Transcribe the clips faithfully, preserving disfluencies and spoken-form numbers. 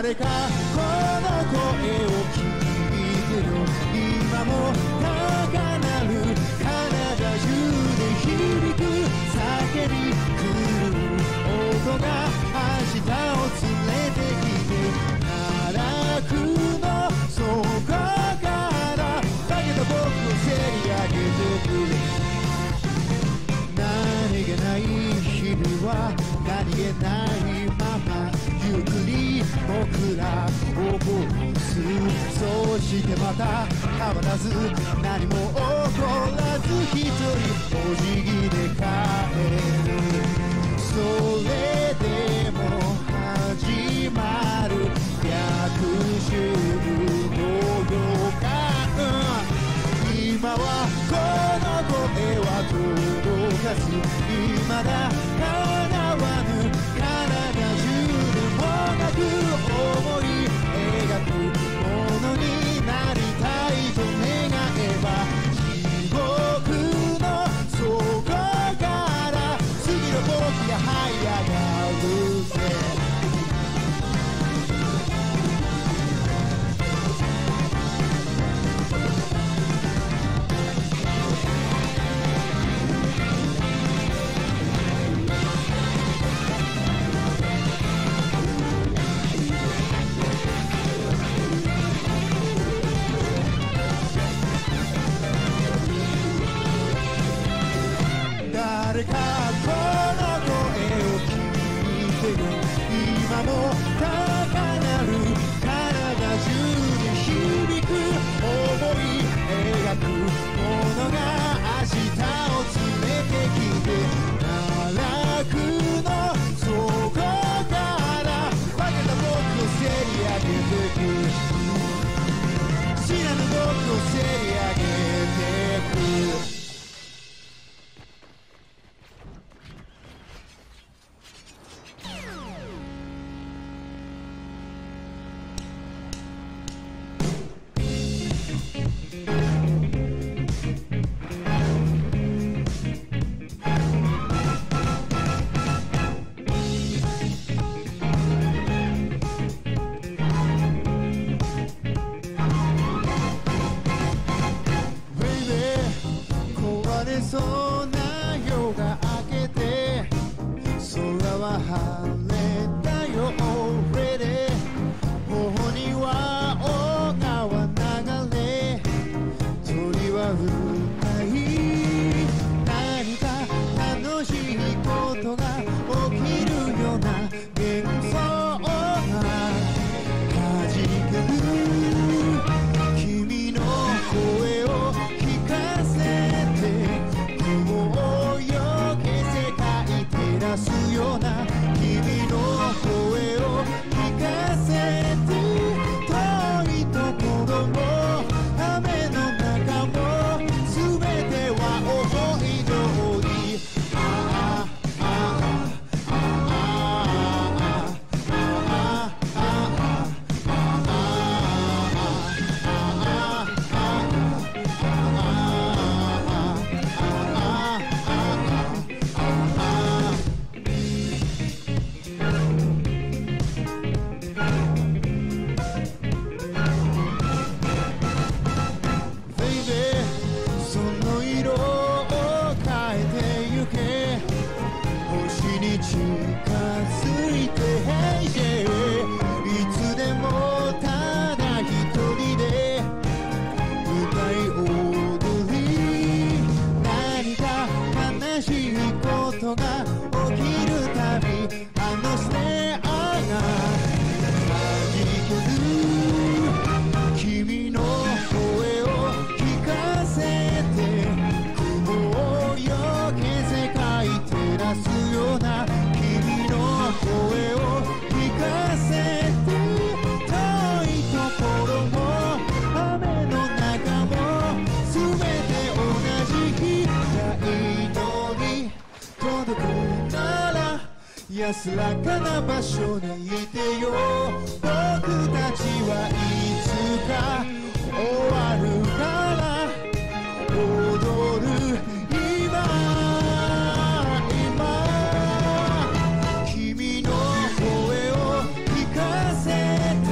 誰かこの声を聞いてよ。今も高鳴る体中で響く叫び来る音が明日を連れてきて、奈落の底からだけど僕をせり上げてくれ。何気ない日々は何気ないままゆっくり僕らを殺す。そうしてまた変わらず何も起こらず一人お辞儀で帰る。それでも始まる逆襲の予感。今はこの声は届かず、未だ叶わぬ体中でもなく思い描くものになりたいと願えば、地獄の底から次の僕が這い上がるぜ。誰かこの声を聞いてよ。今も高鳴る体中で響く想い描くものが明日を連れてきて、奈落の底から化けた僕をせり上げてく。知らぬ僕をせり上げてく。そうな夜が明けて空は晴れたよ already。 頬には小川流れ鳥は歌い、何か楽しいことが起きるような幻想がはじける。君の声を聞かせて雲をよけ世界照らすような君の声を聞かせて、遠いところも雨の中も全ては思い通り。あああああああ近づいて Hey yeah、 いつでもただ一人で歌い踊り、何か悲しいことが起きるたびあのスネアが弾ける。君の声を聞かせて雲をよけ世界照らすような声を聞かせて、遠いところも雨の中も全て同じ光のに届くなら安らかな場所にいてよ。僕たちはいつか終わるから踊る今君の声を聞かせて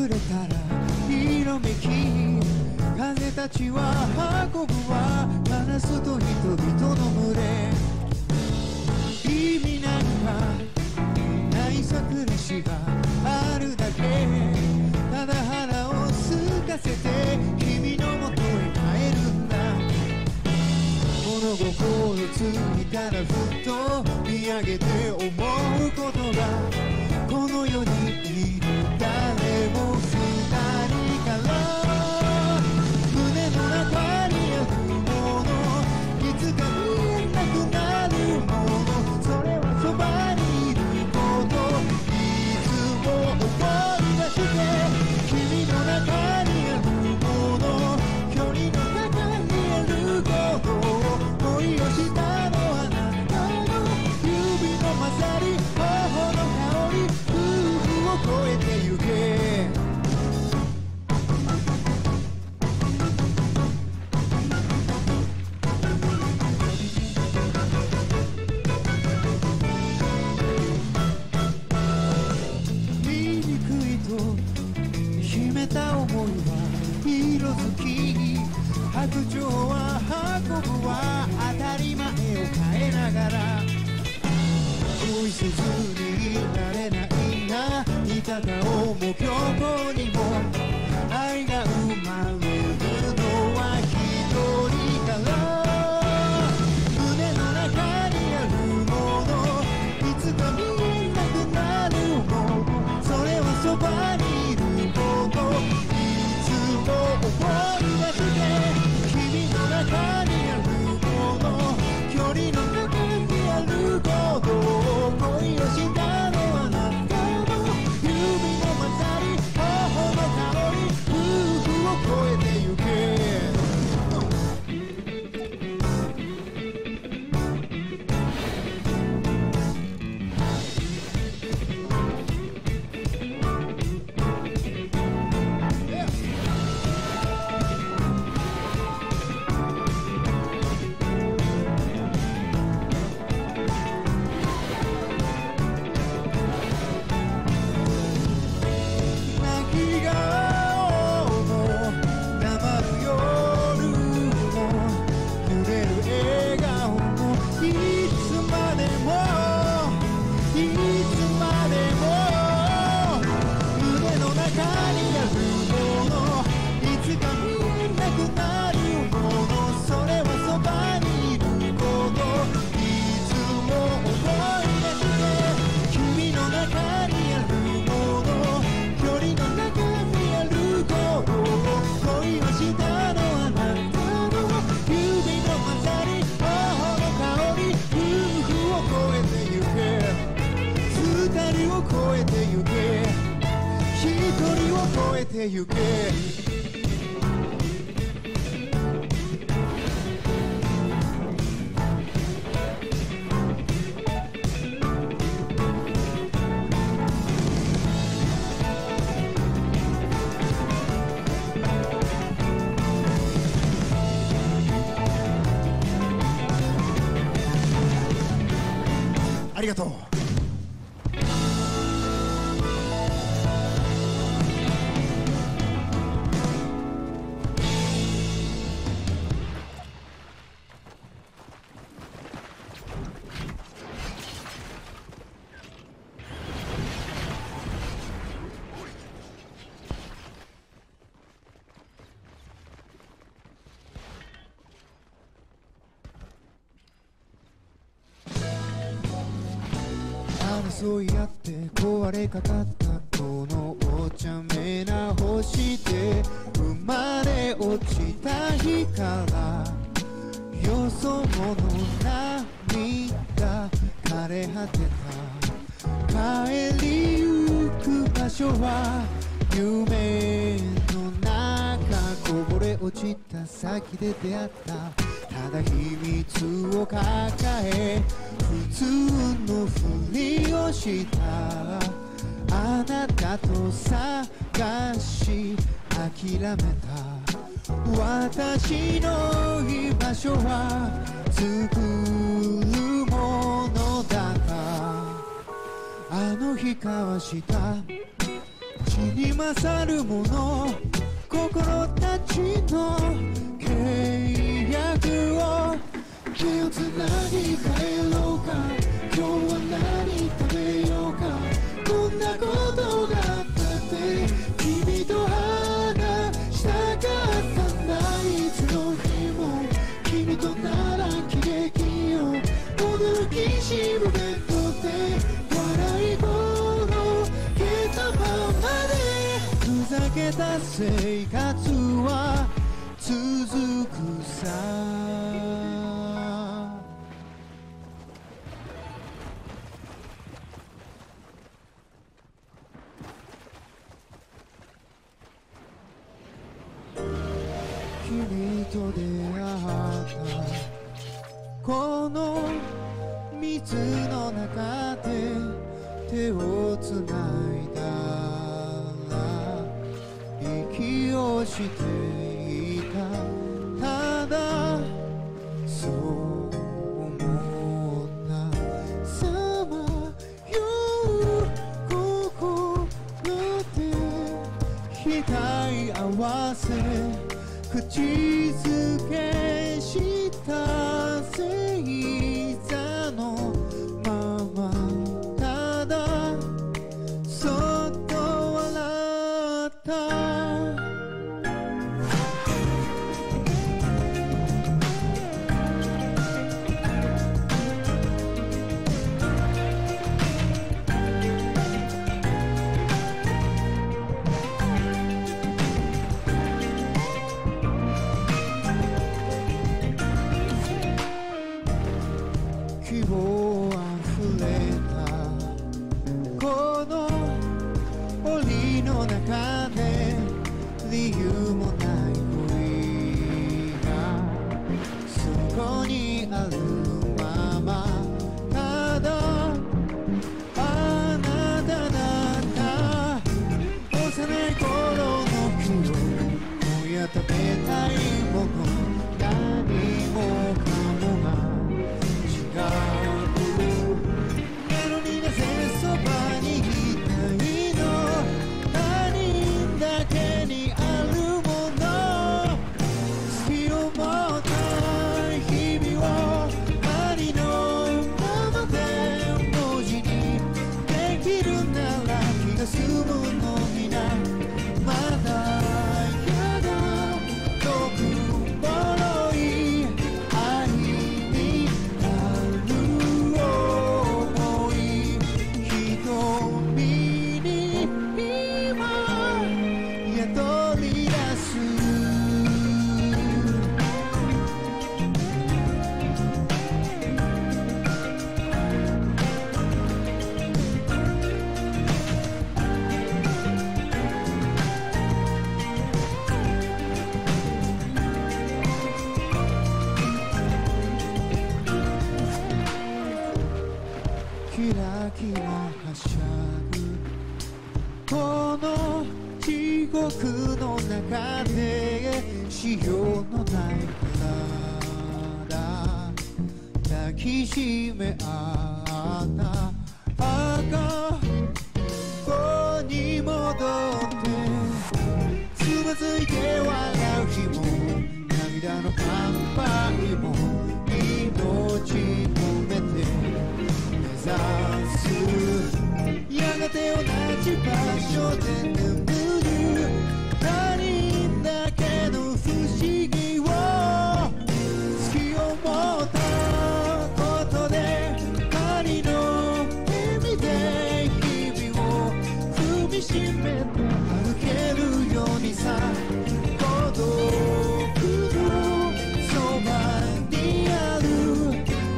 れたらひらめき風たちは運ぶわカラスと人々の群れ意味なんかないさ暮らしがあるだけただ腹を空かせて君のもとへ帰るんだ物心ついたらふと見上げて思うことがこの世にいる誰も二人から胸の中にあるものいつか見えなくなるものそれはそばにいることいつも思い出して君の中にあるもの距離の中にあること恋をしたのあなたの指のまさり頬の香り夫婦を越えてゆけ醜いと秘めた想いは色づき白鳥は運ぶは当たり前を変えながら恋せずにいられないな似た顔も虚構にも愛が生まれるのは一人から胸の中にあるものいつか見えなくなるものそれはそばにいることいつも思い出して君の中にあるもの距離の中にあること恋をしたのあなたの指のまさり頬の香り夫婦を越えてゆけゆけありがとう争い合って壊れかかったこのお茶目な星で生まれ落ちた日からよそ者涙枯れ果てた帰りゆく場所は夢の中こぼれ落ちた先で出会ったただ秘密を抱え普通のふりをしたあなたと探し諦めた私の居場所は作るものだったあの日交わした小に勝るもの心たちの契約を手をつなぎ帰ろうか今日は何食べようかこんなことがあったって君と話したかったんだいつの日も君となら喜劇よ驚きしぶベッドで笑い声ふざけた生活は続くさ君と出会ったこの水の中で手をつないだ息をしていたただそう思ったさまよう心で額合わせ口づけした星座のままただそっと笑った希望あふれたこの檻の中で理由もない恋がそこにあるままただあなただった幼い頃の記憶今夜食べたいもの何もかもがなのになぜそばにいたいの他人だけにあるもの好きを持った日々をありのままで文字にできるなら気が済むのになまだやだ毒もろい愛にキラキラはしゃぐこの地獄の中で潮のない体抱きしめ合った赤子に戻ってつまずいて笑う日も涙の乾杯も命込めて目指すやがて同じ場所で眠る他人だけの不思議を好きを持ったことで針の耳で日々を踏みしめて歩けるようにさ孤独のそばにある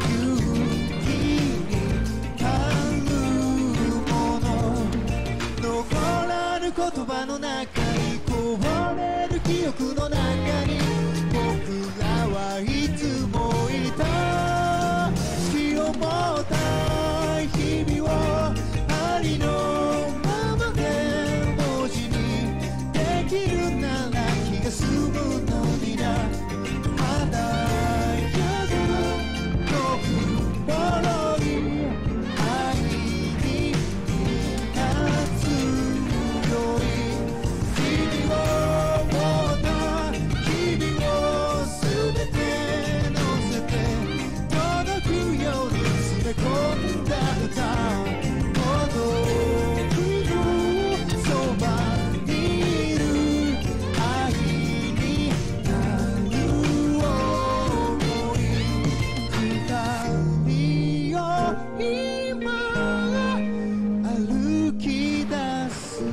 言葉の中にこぼれる記憶の中に僕らはいつもいた好きを持った日々をありのままで文字にできるなら気が済むのになまだやだ僕もろい愛に立つより今歩き出す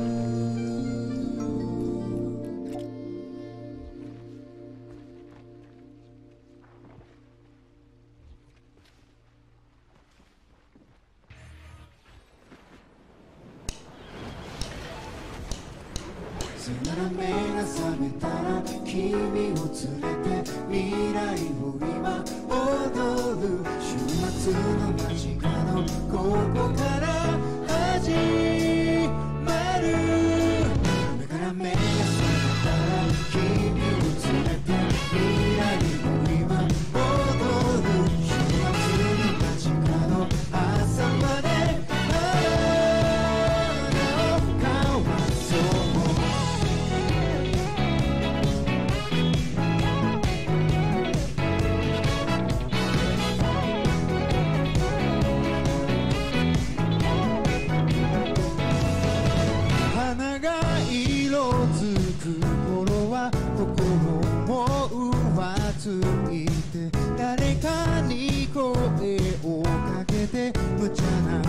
さよなら目が覚めたら君を連れて未来を今踊る週末の街角ここから始まる目から目が覚めたら君を連れて未来を今踊る週末の街角朝まで誰かに声をかけて無茶な